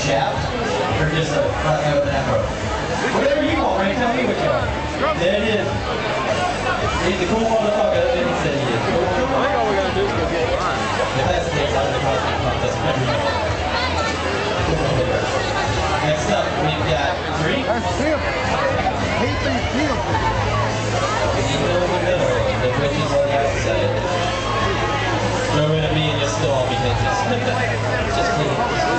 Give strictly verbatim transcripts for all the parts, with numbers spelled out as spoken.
shaft or just a flat guy with an afro? Whatever you want, right? Tell me what you want. There it is. He's the cool motherfucker that he said he is. I think all we gotta do is go get mine. If that's the case, I'm going to contest. Next up, we've got three. That's simple. He thinks simple. The eagle in the middle, the witches on the outside. Throw in a me and you'll still all be hitches. Just clean.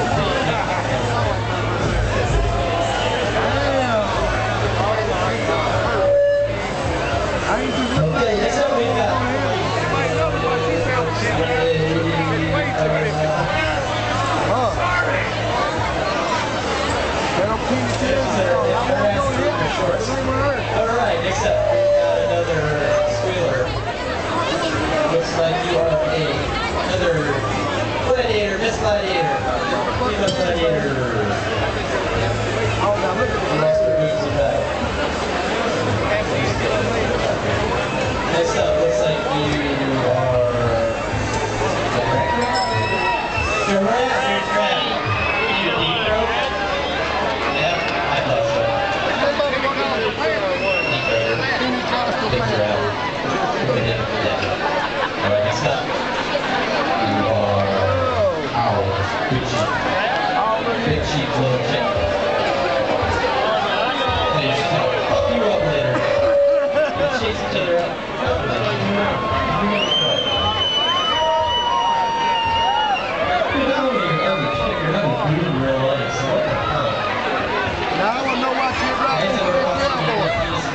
Okay, next up we've got. Alright, next up we've got another squealer. Looks like you are a another gladiator, Miss Gladiator. Female Gladiator. You lost her boobs and back. Next up looks like you are Giraffe. Giraffe. You deep throat? Yeah, I thought so. Big giraffe. Yeah. Alright, next up. You are owl. Big sheep. Big sheep, little chick. They just kind of fuck you up later. They chase each other up. Now I want to know why she's riding for a cowboy.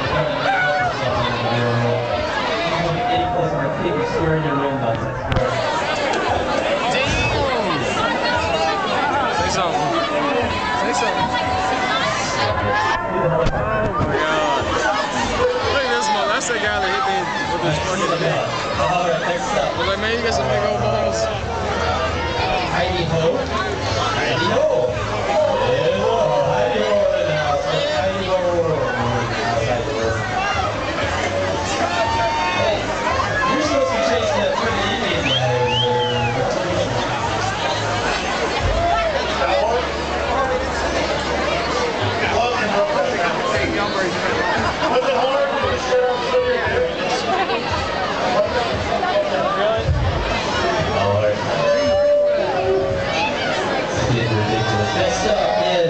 Square in your rim butts. Say something. Say something. Oh my god. Look at this one. That's that guy that hit me with his fucking head. Alright, next up. I was like, man, you got some big old balls. Heidi Ho. Heidi Ho. Heidi Ho in the house. Heidi Ho. Hey, you're supposed to chase that pretty Indian guy over there. With the horn, the sheriff's Next up is.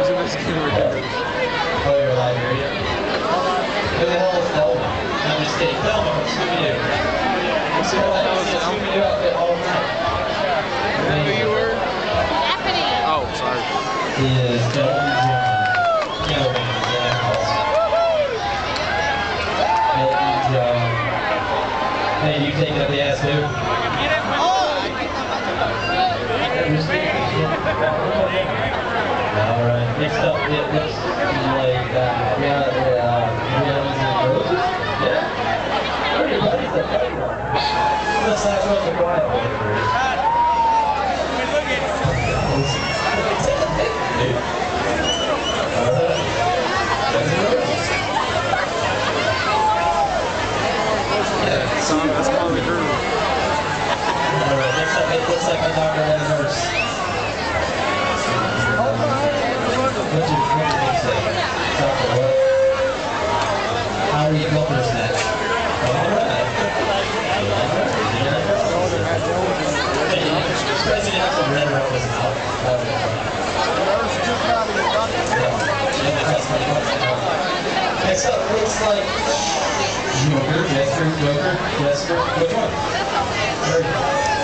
Oh, you're a librarian? Who the hell is Thelma? I'm just kidding. Thelma from Scooby-Doo. I see a Scooby-Doo outfit all the time. Who you were? Stephanie. Oh, sorry. Is Elton John. Elton John. Hey, you taking up the ass too? Alright, next up it looks like uh, we got uh, Guns and Roses. Yeah. Everybody's a funny one. Looks like we're the quiet one. Yeah, son, that's probably true. Alright, next up it looks like the doctor and the nurse. What did you say? Doctor what? How do you help us that? Alright. This president has some red around his mouth. Next up looks like Joker, Jester, Joker, Jester. Which one? There we go.